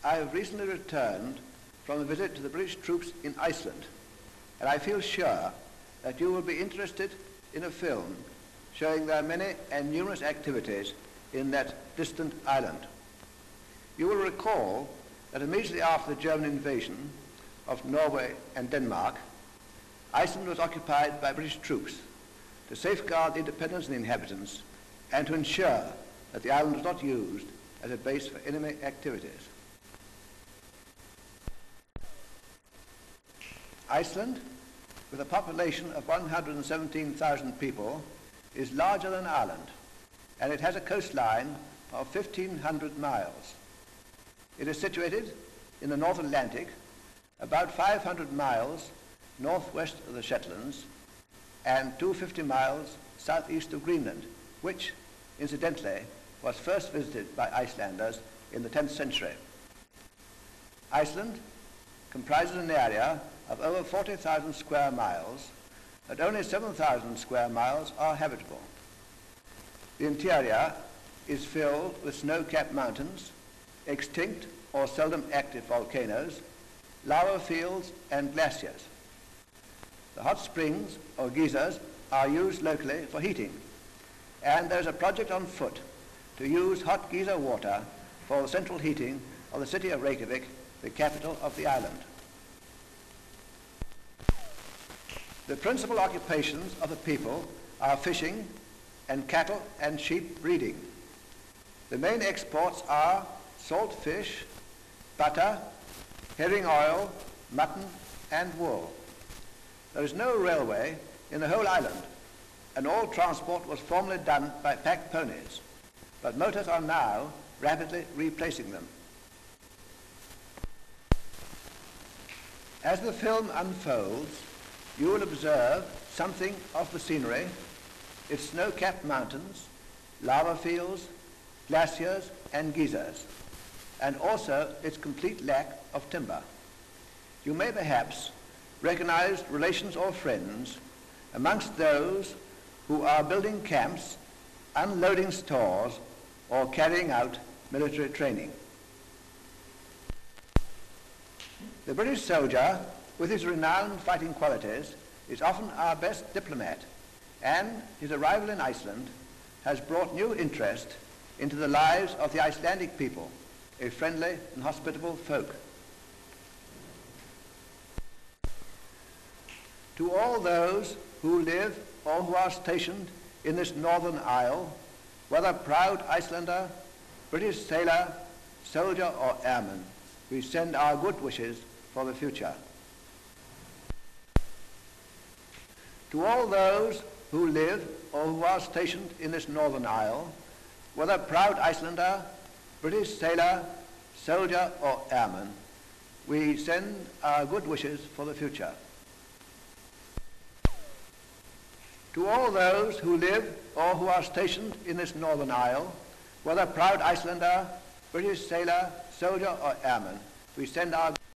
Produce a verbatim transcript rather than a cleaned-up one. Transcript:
I have recently returned from a visit to the British troops in Iceland, and I feel sure that you will be interested in a film showing their many and numerous activities in that distant island. You will recall that immediately after the German invasion of Norway and Denmark, Iceland was occupied by British troops to safeguard the independence of the inhabitants and to ensure that the island was not used as a base for enemy activities. Iceland, with a population of one hundred seventeen thousand people, is larger than Ireland, and it has a coastline of fifteen hundred miles. It is situated in the North Atlantic, about five hundred miles northwest of the Shetlands and two hundred fifty miles southeast of Greenland, which, incidentally, was first visited by Icelanders in the tenth century. Iceland comprises an area of over forty thousand square miles, but only seven thousand square miles are habitable. The interior is filled with snow-capped mountains, extinct or seldom active volcanoes, lava fields and glaciers. The hot springs or geysers are used locally for heating, and there is a project on foot to use hot geyser water for the central heating of the city of Reykjavik, the capital of the island. The principal occupations of the people are fishing and cattle and sheep breeding. The main exports are salt fish, butter, herring oil, mutton and wool. There is no railway in the whole island, and all transport was formerly done by pack ponies, but motors are now rapidly replacing them. As the film unfolds, you will observe something of the scenery, its snow-capped mountains, lava fields, glaciers and geysers, and also its complete lack of timber. You may perhaps recognize relations or friends amongst those who are building camps, unloading stores, or carrying out military training. The British soldier, with his renowned fighting qualities, is often our best diplomat, and his arrival in Iceland has brought new interest into the lives of the Icelandic people, a friendly and hospitable folk. To all those who live or who are stationed in this northern isle, whether proud Icelander, British sailor, soldier or airman, we send our good wishes for the future. To all those who live or who are stationed in this northern isle, whether proud Icelander, British sailor, soldier or airman, we send our good wishes for the future. To all those who live or who are stationed in this northern isle, whether proud Icelander, British sailor, soldier or airman, we send our